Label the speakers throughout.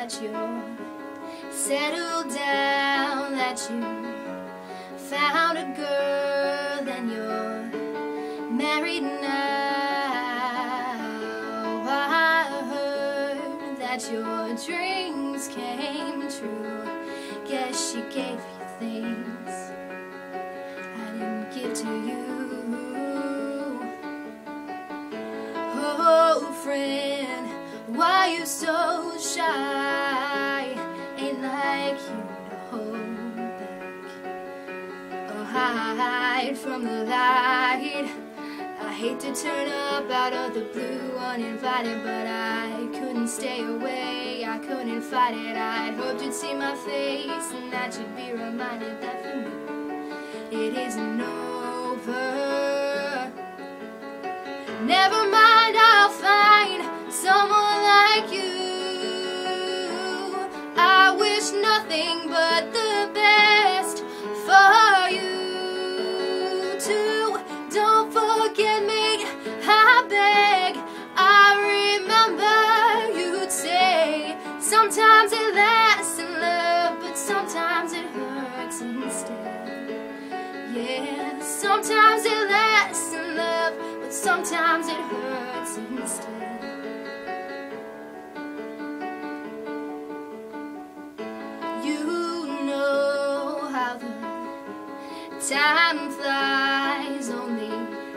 Speaker 1: that you're settled down, that you found a girl and you're married now. I heard that your dreams came true. Guess she gave you things I didn't give to you. Oh friend, why you so shy? Ain't like you to hold back or hide from the light. I hate to turn up out of the blue uninvited, but I couldn't stay away, I couldn't fight it. I'd hoped you'd see my face and that you'd be reminded that for me it isn't over. Never mind, I'll find someone like you. I wish nothing but the best for you too. Don't forget me, I beg. I remember you'd say sometimes it lasts in love, but sometimes it hurts instead. Yeah, sometimes it lasts in love, but sometimes it hurts instead. You know how the time flies. Only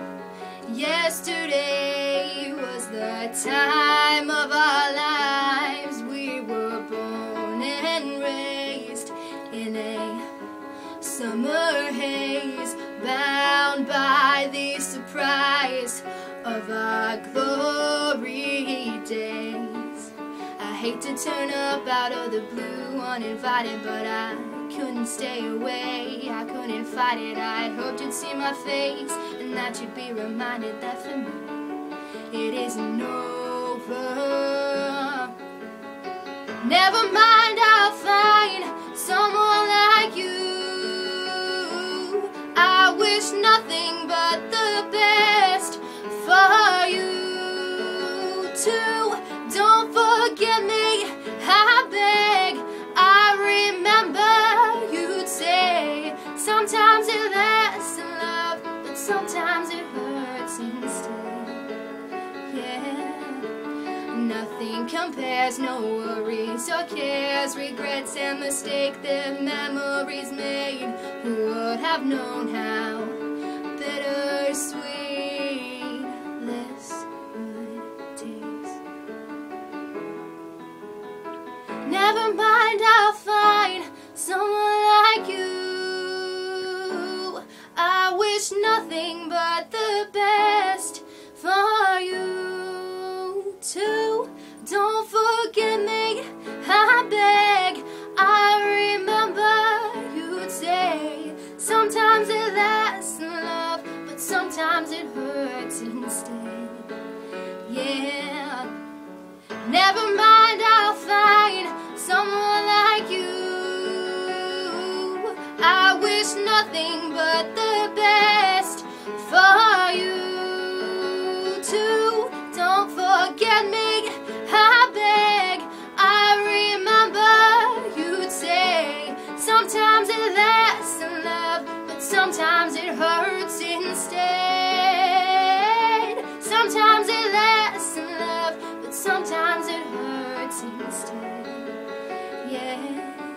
Speaker 1: yesterday was the time of our lives. We were born and raised in a summer haze, bound by the surprise of our glory days. I hate to turn up out of the blue uninvited, but I couldn't stay away, I couldn't fight it. I'd hoped you'd see my face and that you'd be reminded that for me it isn't over. Never mind, I'll find someone like you. I wish nothing but the best for you too. Don't forget me, I beg. I remember you'd say sometimes it lasts in love, but sometimes it hurts instead. Yeah, nothing compares, no worries or cares, regrets and mistakes that memories made. Who would have known how bittersweet this would taste? Never mind, I'll find someone like you. I wish nothing but the best for you too. Don't forget me, I beg. I remember you'd say sometimes it lasts in love, but sometimes it hurts instead. Yeah, never mind, I'll find someone like you. I wish nothing but the best for you too. Don't forget me, I beg. I remember you'd say sometimes it lasts in love, but sometimes it hurts instead. Sometimes it lasts in love, but sometimes it hurts instead. Yeah.